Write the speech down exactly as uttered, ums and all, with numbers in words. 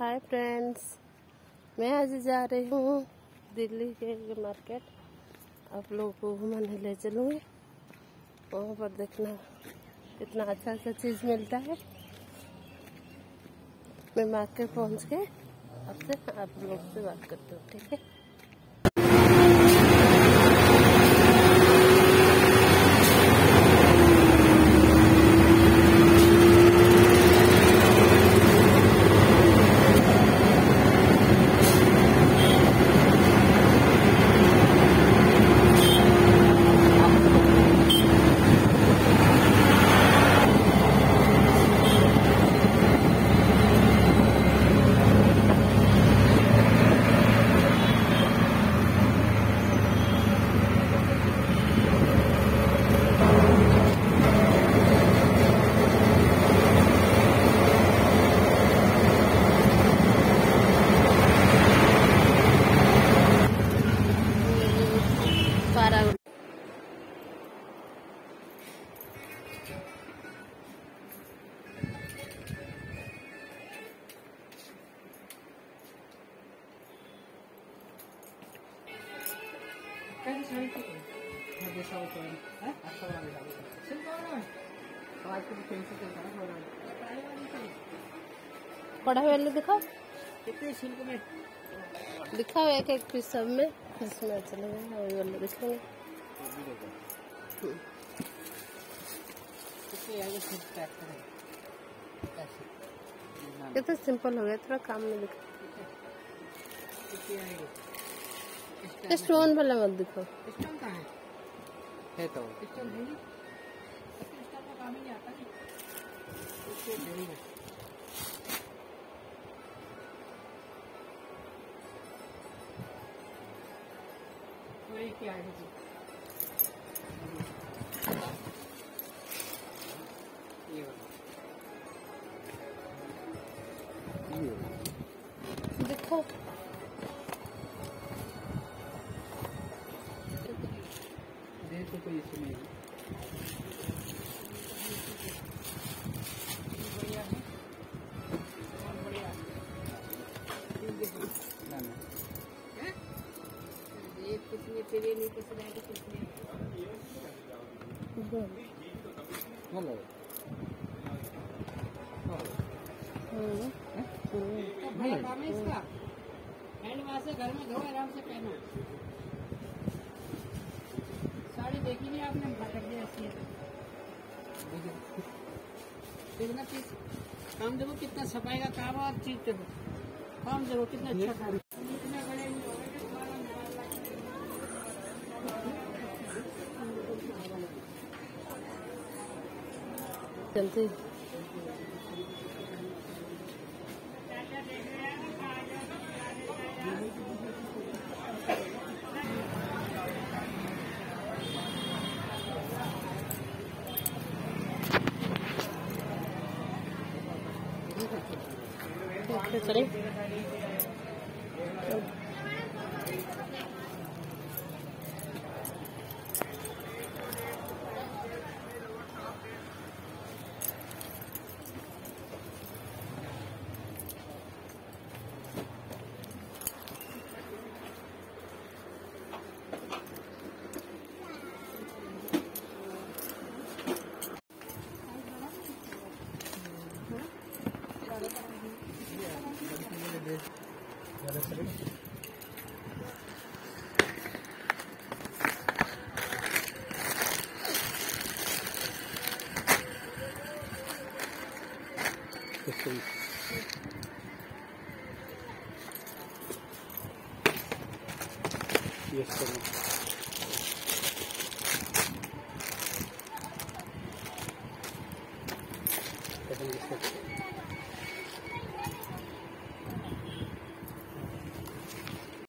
Hi friends, मैं आज जा रही हूँ दिल्ली के मार्केट। आप लोगों को घुमाने ले चलूँगी। वहाँ पर देखना कितना अच्छा अच्छा चीज़ मिलता है। मैं मार्केट पहुँच के आपसे आप लोग से बात करती हूँ, ठीक है। पढ़ा वाले दिखाओ, कितने सिल्क में दिखाओ एक एक पीस सब में जिसमें चलेगा वही वाले दिखाएंगे। ये तो सिंपल हो गया, थोड़ा काम में दिखा। स्टोन वाला मत दिखाओ। स्टोन कहाँ है? है तो स्टोन है नहीं, स्टोन का काम ही नहीं आता नहीं। वही क्या है जी? ये देखो देखो कोई इसमें नहीं बढ़िया है, बहुत बढ़िया है। ना ना ये कितने तेरे नहीं पसंद है तो कितने हेलो भैया काम है इसका। हैंड वॉश है, घर में धो आराम से पहनो। साड़ी देखी नहीं आपने, भटक गई ऐसी है। देखना चीज काम देखो कितना सफाई का काम और चीज देखो काम देखो कितना अच्छा काम। इतने बड़े चलते चले। Yes, sir.